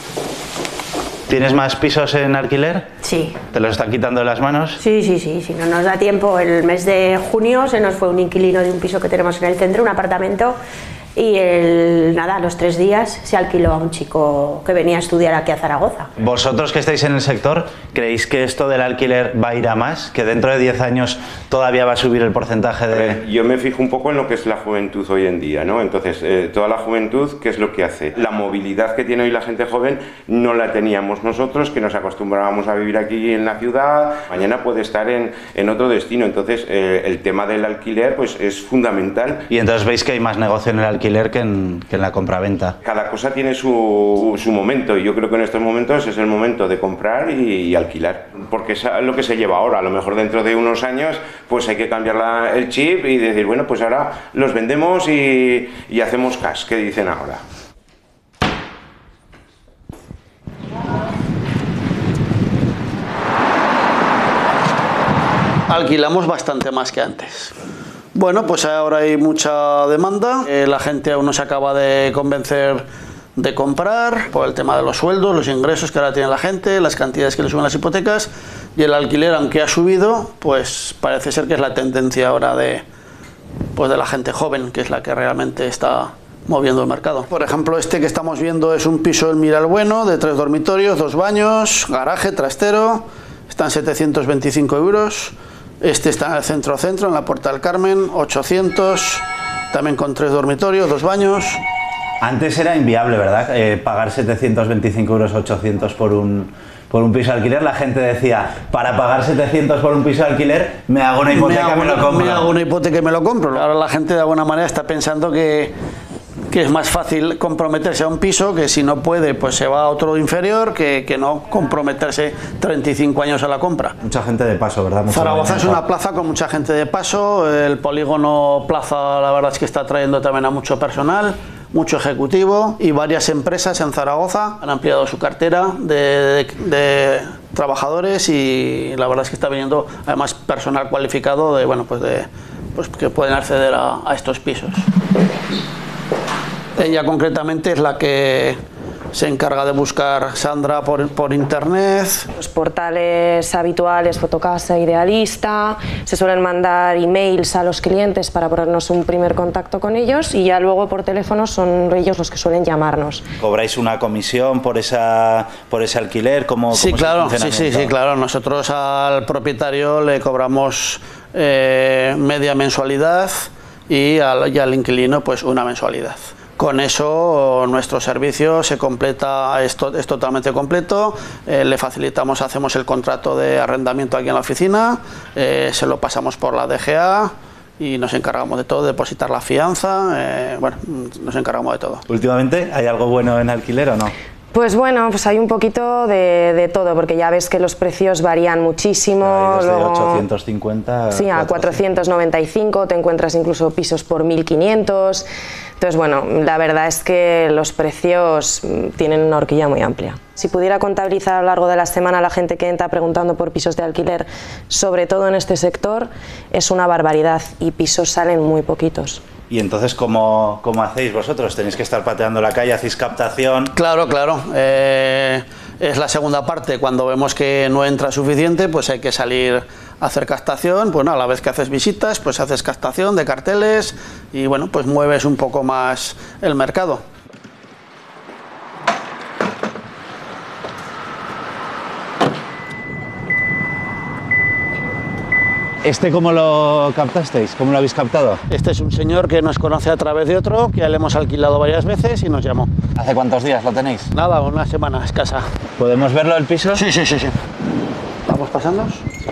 ¿Tienes más pisos en alquiler? Sí. ¿Te los están quitando de las manos? Sí, si no nos da tiempo, el mes de junio se nos fue un inquilino de un piso que tenemos en el centro, un apartamento, y a los 3 días se alquiló a un chico que venía a estudiar aquí a Zaragoza. ¿Vosotros que estáis en el sector, creéis que esto del alquiler va a ir a más? ¿Que dentro de 10 años todavía va a subir el porcentaje de...? Yo me fijo un poco en lo que es la juventud hoy en día, ¿no? Entonces, toda la juventud, ¿qué es lo que hace? La movilidad que tiene hoy la gente joven no la teníamos nosotros, que nos acostumbrábamos a vivir aquí en la ciudad. Mañana puede estar en otro destino. Entonces, el tema del alquiler pues es fundamental. Y entonces veis que hay más negocio en el alquiler que en la compraventa. Cada cosa tiene su momento y yo creo que en estos momentos es el momento de comprar y alquilar, porque es lo que se lleva ahora. A lo mejor dentro de unos años pues hay que cambiar el chip y decir, bueno, pues ahora los vendemos y hacemos cash, que dicen ahora. Alquilamos bastante más que antes. Bueno, pues ahora hay mucha demanda, la gente aún no se acaba de convencer de comprar por el tema de los sueldos, los ingresos que ahora tiene la gente, las cantidades que le suben las hipotecas, y el alquiler, aunque ha subido, pues parece ser que es la tendencia ahora de la gente joven, que es la que realmente está moviendo el mercado. Por ejemplo, este que estamos viendo es un piso en Miralbueno de 3 dormitorios, 2 baños, garaje, trastero, está en 725 euros. Este está en el centro, en la Puerta del Carmen, 800, también con 3 dormitorios, 2 baños. Antes era inviable, ¿verdad? Pagar 725 euros, 800 por un piso de alquiler. La gente decía, para pagar 700 por un piso de alquiler, me hago una hipoteca y me lo compro. Me hago una hipoteca y me lo compro. Ahora la gente de alguna manera está pensando que es más fácil comprometerse a un piso, que si no puede, pues se va a otro inferior, que no comprometerse 35 años a la compra. Mucha gente de paso, ¿verdad? Zaragoza es una plaza con mucha gente de paso. El polígono plaza, la verdad es que está trayendo también a mucho personal, mucho ejecutivo, y varias empresas en Zaragoza han ampliado su cartera de trabajadores, y la verdad es que está viniendo además personal cualificado pues que pueden acceder a estos pisos. Ella concretamente es la que se encarga de buscar, Sandra, por internet. Los portales habituales, Fotocasa, Idealista, se suelen mandar emails a los clientes para ponernos un primer contacto con ellos, y ya luego por teléfono son ellos los que suelen llamarnos. ¿Cobráis una comisión por ese alquiler? Sí, claro, sí, claro. Nosotros al propietario le cobramos media mensualidad y al inquilino pues una mensualidad. Con eso nuestro servicio se completa, es totalmente completo. Le facilitamos, hacemos el contrato de arrendamiento aquí en la oficina, se lo pasamos por la DGA y nos encargamos de todo, depositar la fianza, nos encargamos de todo. ¿Últimamente hay algo bueno en alquiler o no? Pues bueno, pues hay un poquito de todo, porque ya ves que los precios varían muchísimo. Desde 850 sí, a 495, te encuentras incluso pisos por 1500. Entonces, bueno, la verdad es que los precios tienen una horquilla muy amplia. Si pudiera contabilizar a lo largo de la semana la gente que entra preguntando por pisos de alquiler, sobre todo en este sector, es una barbaridad, y pisos salen muy poquitos. ¿Y entonces cómo hacéis vosotros? ¿Tenéis que estar pateando la calle? ¿Hacéis captación? Claro. Es la segunda parte. Cuando vemos que no entra suficiente, pues hay que salir a hacer captación. Pues a la vez que haces visitas, pues haces captación de carteles y pues mueves un poco más el mercado. ¿Este cómo lo captasteis? ¿Cómo lo habéis captado? Este es un señor que nos conoce a través de otro, que ya le hemos alquilado varias veces y nos llamó. ¿Hace cuántos días lo tenéis? Nada, una semana escasa. ¿Podemos verlo el piso? Sí. Vamos pasando.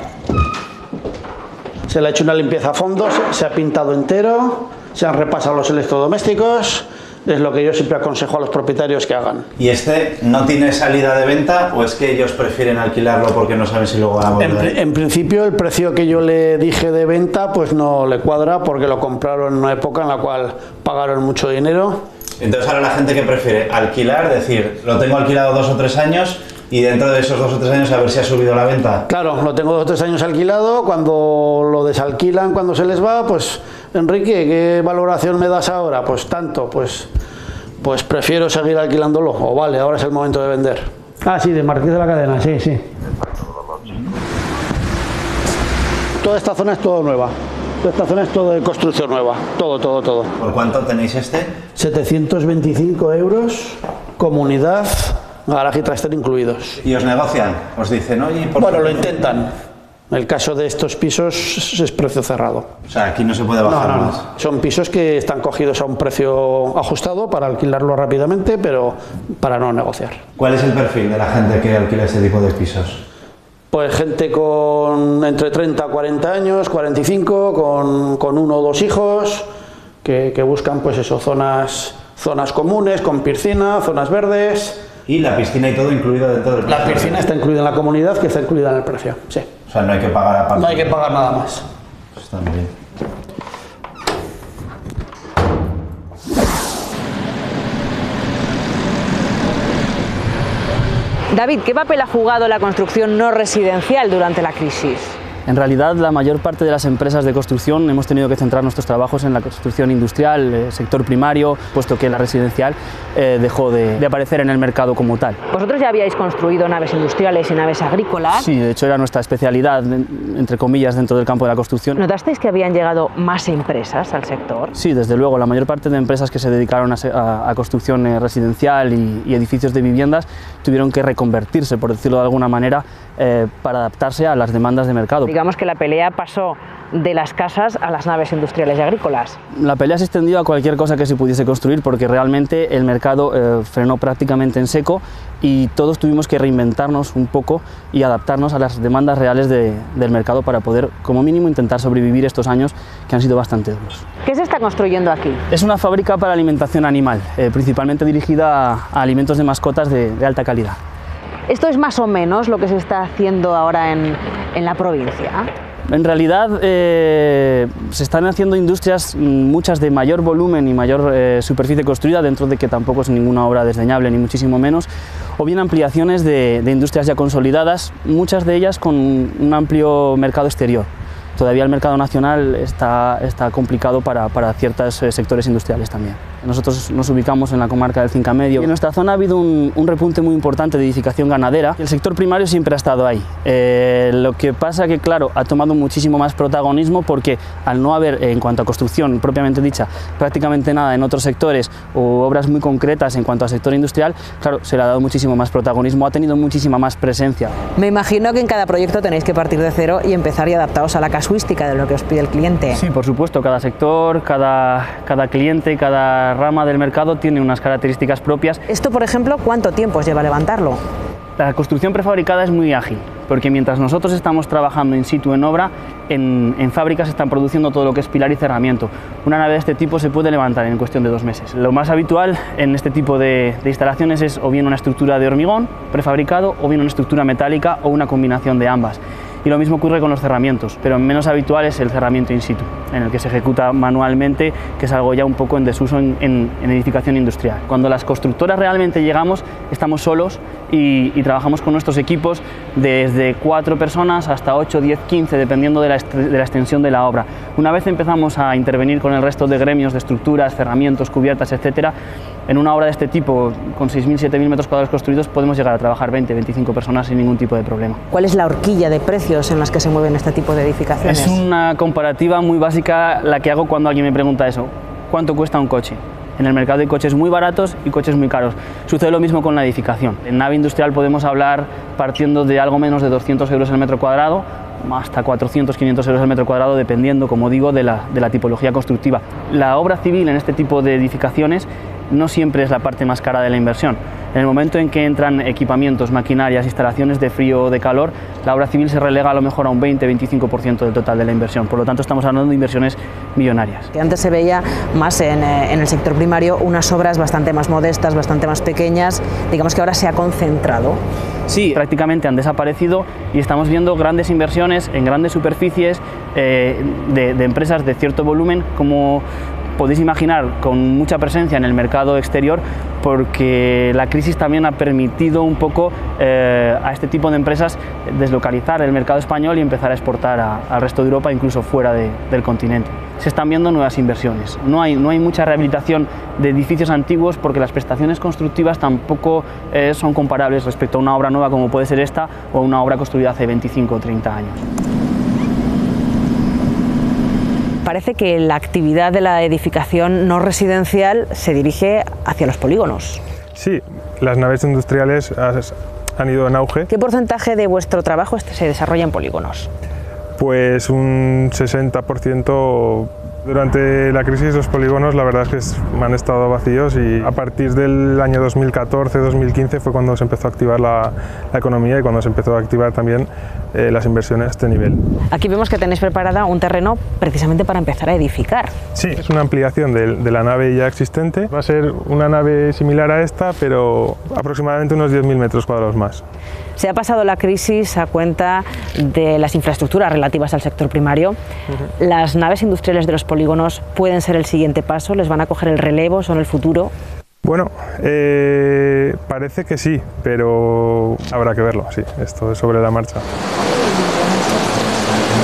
Se le ha hecho una limpieza a fondo, se ha pintado entero, se han repasado los electrodomésticos. Es lo que yo siempre aconsejo a los propietarios que hagan. ¿Y este no tiene salida de venta o es que ellos prefieren alquilarlo porque no saben si luego van a volver? En principio el precio que yo le dije de venta pues no le cuadra, porque lo compraron en una época en la cual pagaron mucho dinero. Entonces ahora la gente que prefiere alquilar, decir, lo tengo alquilado 2 o 3 años y dentro de esos 2 o 3 años a ver si ha subido la venta. Claro, lo tengo 2 o 3 años alquilado, cuando lo desalquilan, cuando se les va, pues Enrique, ¿qué valoración me das ahora? Pues tanto, pues prefiero seguir alquilándolo, o vale, ahora es el momento de vender. Ah, sí, de Marqués de la Cadena, sí. Toda esta zona es todo nueva. Toda esta zona es todo de construcción nueva, todo. ¿Por cuánto tenéis este? 725 euros, comunidad, garaje y trastero incluidos. ¿Y os negocian? ¿Os dicen, oye, por Bueno, lo intentan. En el caso de estos pisos es precio cerrado. O sea, aquí no se puede bajar más. No. Son pisos que están cogidos a un precio ajustado para alquilarlo rápidamente, pero para no negociar. ¿Cuál es el perfil de la gente que alquila este tipo de pisos? Pues gente con entre 30 y 40 años, 45, con 1 o 2 hijos, que buscan pues eso, zonas comunes, con piscina, zonas verdes. ¿Y la piscina y todo incluido dentro del precio? La piscina está incluida en la comunidad, que está incluida en el precio, sí. O sea, no hay que pagar aparte. No hay que pagar nada más. Está muy bien. David, ¿qué papel ha jugado la construcción no residencial durante la crisis? En realidad, la mayor parte de las empresas de construcción hemos tenido que centrar nuestros trabajos en la construcción industrial, sector primario, puesto que la residencial dejó de aparecer en el mercado como tal. Vosotros ya habíais construido naves industriales y naves agrícolas. Sí, de hecho era nuestra especialidad, entre comillas, dentro del campo de la construcción. ¿Notasteis que habían llegado más empresas al sector? Sí, desde luego. La mayor parte de empresas que se dedicaron a construcción residencial y edificios de viviendas tuvieron que reconvertirse, por decirlo de alguna manera, para adaptarse a las demandas de mercado. Digamos que la pelea pasó de las casas a las naves industriales y agrícolas. La pelea se extendió a cualquier cosa que se pudiese construir porque realmente el mercado frenó prácticamente en seco y todos tuvimos que reinventarnos un poco y adaptarnos a las demandas reales del mercado para poder, como mínimo, intentar sobrevivir estos años que han sido bastante duros. ¿Qué se está construyendo aquí? Es una fábrica para alimentación animal, principalmente dirigida a alimentos de mascotas de alta calidad. ¿Esto es más o menos lo que se está haciendo ahora en la provincia? En realidad se están haciendo industrias, muchas de mayor volumen y mayor superficie construida, dentro de que tampoco es ninguna obra desdeñable ni muchísimo menos, o bien ampliaciones de industrias ya consolidadas, muchas de ellas con un amplio mercado exterior. Todavía el mercado nacional está complicado para ciertos sectores industriales también. Nosotros nos ubicamos en la comarca del Cinca Medio. En nuestra zona ha habido un repunte muy importante de edificación ganadera. El sector primario siempre ha estado ahí. Lo que pasa que, claro, ha tomado muchísimo más protagonismo porque al no haber, en cuanto a construcción propiamente dicha, prácticamente nada en otros sectores o obras muy concretas en cuanto al sector industrial, claro, se le ha dado muchísimo más protagonismo, ha tenido muchísima más presencia. Me imagino que en cada proyecto tenéis que partir de cero y empezar y adaptaros a la casuística de lo que os pide el cliente. Sí, por supuesto, cada sector, cada cliente, cada rama del mercado tiene unas características propias. Esto, por ejemplo, ¿cuánto tiempo os lleva levantarlo? La construcción prefabricada es muy ágil, porque mientras nosotros estamos trabajando in situ en obra, en fábricas están produciendo todo lo que es pilar y cerramiento. Una nave de este tipo se puede levantar en cuestión de 2 meses. Lo más habitual en este tipo de instalaciones es o bien una estructura de hormigón prefabricado o bien una estructura metálica o una combinación de ambas. Y lo mismo ocurre con los cerramientos, pero menos habitual es el cerramiento in situ, en el que se ejecuta manualmente, que es algo ya un poco en desuso en edificación industrial. Cuando las constructoras realmente llegamos, estamos solos y trabajamos con nuestros equipos desde 4 personas hasta 8, 10, 15, dependiendo de la extensión de la obra. Una vez empezamos a intervenir con el resto de gremios de estructuras, cerramientos, cubiertas, etcétera, en una obra de este tipo, con 6.000, 7.000 metros cuadrados construidos, podemos llegar a trabajar 20, 25 personas sin ningún tipo de problema. ¿Cuál es la horquilla de precios en las que se mueven este tipo de edificaciones? Es una comparativa muy básica la que hago cuando alguien me pregunta eso. ¿Cuánto cuesta un coche? En el mercado hay coches muy baratos y coches muy caros. Sucede lo mismo con la edificación. En nave industrial podemos hablar partiendo de algo menos de 200 euros el metro cuadrado, hasta 400, 500 euros el metro cuadrado, dependiendo, como digo, de la tipología constructiva. La obra civil en este tipo de edificaciones no siempre es la parte más cara de la inversión. En el momento en que entran equipamientos, maquinarias, instalaciones de frío o de calor, la obra civil se relega a lo mejor a un 20-25% del total de la inversión. Por lo tanto, estamos hablando de inversiones millonarias. Que antes se veía más en el sector primario unas obras bastante más modestas, bastante más pequeñas, digamos que ahora se ha concentrado. Sí, prácticamente han desaparecido y estamos viendo grandes inversiones en grandes superficies de empresas de cierto volumen, como podéis imaginar, con mucha presencia en el mercado exterior, porque la crisis también ha permitido un poco a este tipo de empresas deslocalizar el mercado español y empezar a exportar al resto de Europa, incluso fuera del continente. Se están viendo nuevas inversiones. No hay mucha rehabilitación de edificios antiguos porque las prestaciones constructivas tampoco son comparables respecto a una obra nueva como puede ser esta o una obra construida hace 25 o 30 años. Parece que la actividad de la edificación no residencial se dirige hacia los polígonos. Sí, las naves industriales han ido en auge. ¿Qué porcentaje de vuestro trabajo se desarrolla en polígonos? Pues un 60%. Durante la crisis los polígonos la verdad es que han estado vacíos y a partir del año 2014-2015 fue cuando se empezó a activar la economía y cuando se empezó a activar también las inversiones a este nivel. Aquí vemos que tenéis preparada un terreno precisamente para empezar a edificar. Sí, es una ampliación de la nave ya existente. Va a ser una nave similar a esta, pero aproximadamente unos 10.000 metros cuadrados más. Se ha pasado la crisis a cuenta de las infraestructuras relativas al sector primario. ¿Las naves industriales de los polígonos pueden ser el siguiente paso? ¿Les van a coger el relevo? ¿Son el futuro? Bueno, parece que sí, pero habrá que verlo, sí, esto es sobre la marcha.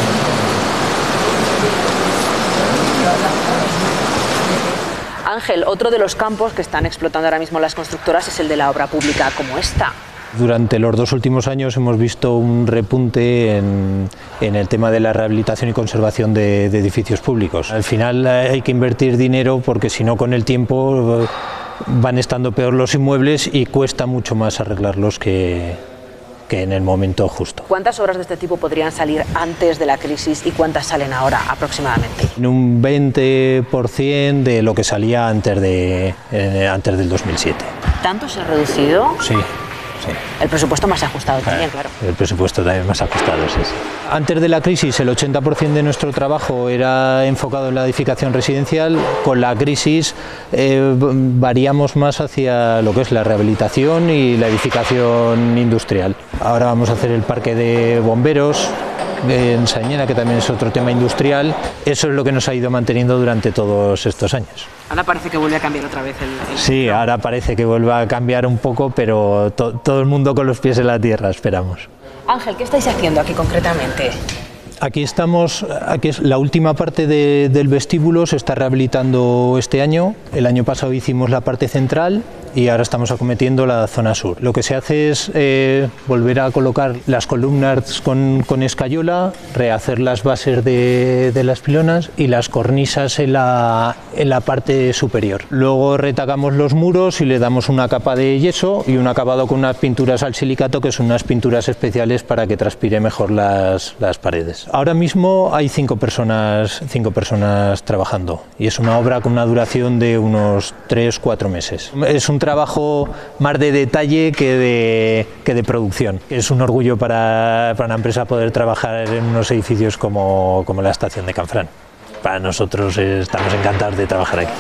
Ángel, otro de los campos que están explotando ahora mismo las constructoras es el de la obra pública como esta. Durante los 2 últimos años hemos visto un repunte en el tema de la rehabilitación y conservación de edificios públicos. Al final hay que invertir dinero porque si no con el tiempo van estando peor los inmuebles y cuesta mucho más arreglarlos que en el momento justo. ¿Cuántas obras de este tipo podrían salir antes de la crisis y cuántas salen ahora aproximadamente? En un 20% de lo que salía antes del 2007. ¿Tanto se ha reducido? Sí. El presupuesto más ajustado también, claro. El presupuesto también más ajustado, sí. Antes de la crisis el 80% de nuestro trabajo era enfocado en la edificación residencial. Con la crisis variamos más hacia lo que es la rehabilitación y la edificación industrial. Ahora vamos a hacer el parque de bomberos en Sañena, que también es otro tema industrial. Eso es lo que nos ha ido manteniendo durante todos estos años. Ahora parece que vuelve a cambiar otra vez el... Sí, ahora parece que vuelva a cambiar un poco, pero todo el mundo con los pies en la tierra, esperamos. Ángel, ¿qué estáis haciendo aquí concretamente? Aquí estamos, aquí es la última parte del vestíbulo, se está rehabilitando este año. El año pasado hicimos la parte central y ahora estamos acometiendo la zona sur. Lo que se hace es volver a colocar las columnas con escayola, rehacer las bases de las pilonas y las cornisas en la parte superior. Luego retacamos los muros y le damos una capa de yeso y un acabado con unas pinturas al silicato, que son unas pinturas especiales para que transpire mejor las paredes. Ahora mismo hay 5 personas trabajando y es una obra con una duración de unos 3-4 meses. Es un trabajo más de detalle que de producción. Es un orgullo para una empresa poder trabajar en unos edificios como la estación de Canfrán. Para nosotros estamos encantados de trabajar aquí.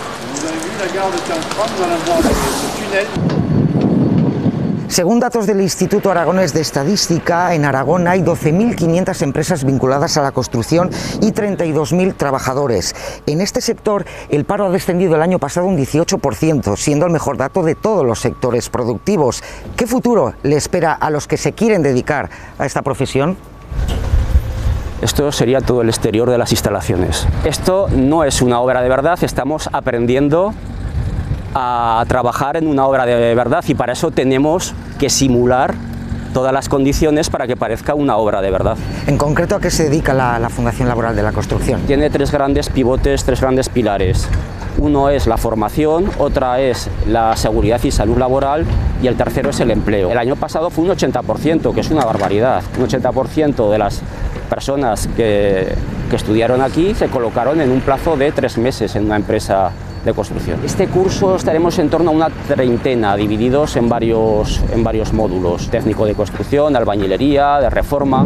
Según datos del Instituto Aragonés de Estadística, en Aragón hay 12.500 empresas vinculadas a la construcción y 32.000 trabajadores. En este sector, el paro ha descendido el año pasado un 18%, siendo el mejor dato de todos los sectores productivos. ¿Qué futuro le espera a los que se quieren dedicar a esta profesión? Esto sería todo el exterior de las instalaciones. Esto no es una obra de verdad, estamos aprendiendo a trabajar en una obra de verdad y para eso tenemos que simular todas las condiciones para que parezca una obra de verdad. En concreto, ¿a qué se dedica la Fundación Laboral de la Construcción? Tiene 3 grandes pivotes, 3 grandes pilares. Uno es la formación, otra es la seguridad y salud laboral y el tercero es el empleo. El año pasado fue un 80%, que es una barbaridad. Un 80% de las personas que estudiaron aquí se colocaron en un plazo de 3 meses en una empresa de construcción. Este curso estaremos en torno a una 30, divididos en varios módulos: técnico de construcción, albañilería, de reforma.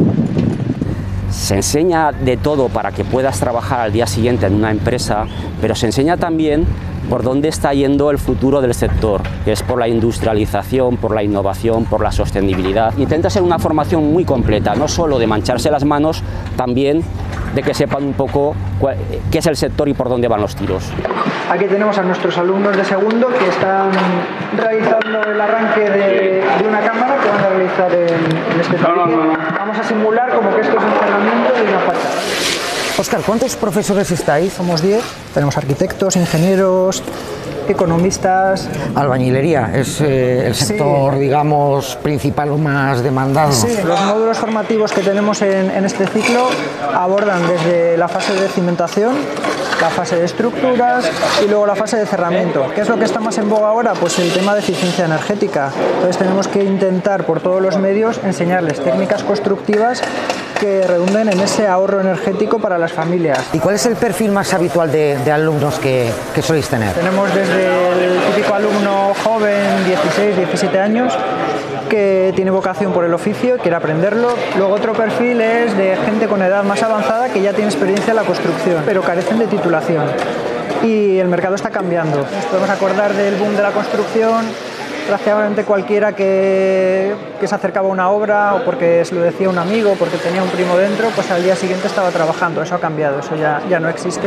Se enseña de todo para que puedas trabajar al día siguiente en una empresa, pero se enseña también por dónde está yendo el futuro del sector, que es por la industrialización, por la innovación, por la sostenibilidad. Intenta ser una formación muy completa, no solo de mancharse las manos, también de que sepan un poco qué es el sector y por dónde van los tiros. Aquí tenemos a nuestros alumnos de segundo que están realizando el arranque de una cámara que van a realizar en este tabique. Vamos a simular como que esto es un cerramiento de una fachada. Óscar, ¿cuántos profesores estáis? Somos 10. Tenemos arquitectos, ingenieros, economistas. Albañilería es el sector, digamos, principal o más demandado. Sí, los módulos formativos que tenemos en este ciclo abordan desde la fase de cimentación, la fase de estructuras y luego la fase de cerramiento. ¿Qué es lo que está más en boga ahora? Pues el tema de eficiencia energética. Entonces tenemos que intentar por todos los medios enseñarles técnicas constructivas que redunden en ese ahorro energético para las familias. ¿Y cuál es el perfil más habitual de alumnos que soléis tener? Tenemos desde el típico alumno joven, 16, 17 años, que tiene vocación por el oficio, quiere aprenderlo. Luego otro perfil es de gente con edad más avanzada que ya tiene experiencia en la construcción, pero carecen de titulación. Y el mercado está cambiando. Nos podemos acordar del boom de la construcción. Prácticamente cualquiera que se acercaba a una obra o porque se lo decía un amigo, porque tenía un primo dentro, pues al día siguiente estaba trabajando. Eso ha cambiado, eso ya no existe.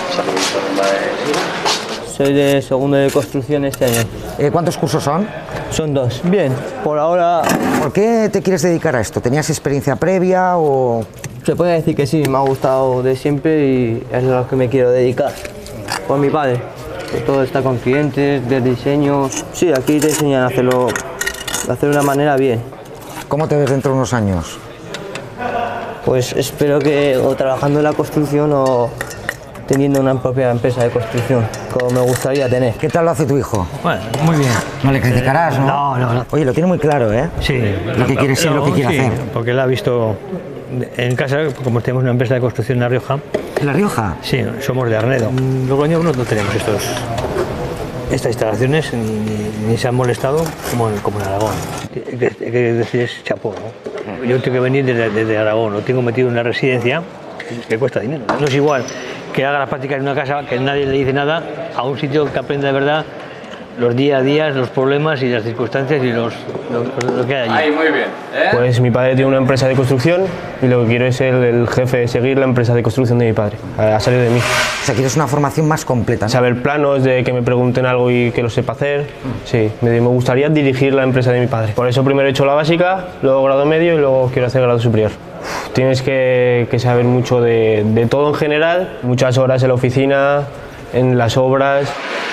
Soy de segundo de construcción este año. ¿Cuántos cursos son? Son 2. Bien, por ahora... ¿Por qué te quieres dedicar a esto? ¿Tenías experiencia previa o...? Se puede decir que sí, me ha gustado de siempre y es a lo que me quiero dedicar, por mi padre. Todo está con clientes, de diseño. Sí, aquí te enseñan a hacerlo de una manera bien. ¿Cómo te ves dentro de unos años? Pues espero que o trabajando en la construcción o teniendo una propia empresa de construcción, como me gustaría tener. ¿Qué tal lo hace tu hijo? Bueno, muy bien. No le criticarás, ¿no? No. Oye, lo tiene muy claro, ¿eh? Sí. Lo que quiere ser, lo que quiere hacer. Porque él ha visto en casa, como tenemos una empresa de construcción en La Rioja. ¿En La Rioja? Sí, somos de Arnedo. Logroño no tenemos estas instalaciones, ni se han molestado como en Aragón. Hay que decir, es chapó, ¿no? Yo tengo que venir desde Aragón, lo tengo metido en una residencia que cuesta dinero. No es igual que haga las prácticas en una casa, que nadie le dice nada, a un sitio que aprenda de verdad los día a día, los problemas y las circunstancias y lo que hay allí. Ahí, muy bien. Pues mi padre tiene una empresa de construcción y lo que quiero es ser el jefe, seguir la empresa de construcción de mi padre, a salir de mí. O sea, quieres una formación más completa, ¿no? Saber planos, de que me pregunten algo y que lo sepa hacer. Sí, me gustaría dirigir la empresa de mi padre. Por eso primero he hecho la básica, luego grado medio y luego quiero hacer grado superior. Tienes que saber mucho de todo en general, muchas horas en la oficina, en las obras.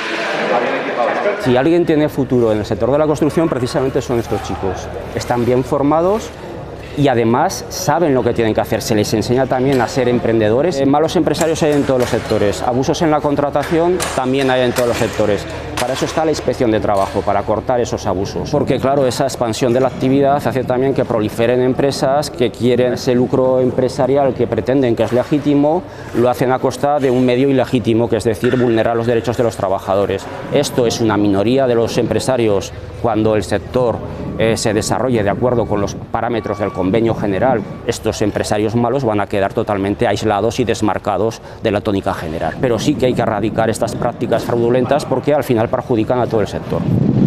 Si alguien tiene futuro en el sector de la construcción, precisamente son estos chicos. Están bien formados y además saben lo que tienen que hacer. Se les enseña también a ser emprendedores. Malos empresarios hay en todos los sectores. Abusos en la contratación también hay en todos los sectores. Para eso está la inspección de trabajo, para cortar esos abusos. Porque claro, esa expansión de la actividad hace también que proliferen empresas que quieren ese lucro empresarial que pretenden que es legítimo, lo hacen a costa de un medio ilegítimo, que es decir, vulnerar los derechos de los trabajadores. Esto es una minoría de los empresarios cuando el sector se desarrolle de acuerdo con los parámetros del convenio general. Estos empresarios malos van a quedar totalmente aislados y desmarcados de la tónica general. Pero sí que hay que erradicar estas prácticas fraudulentas porque al final perjudican a todo el sector.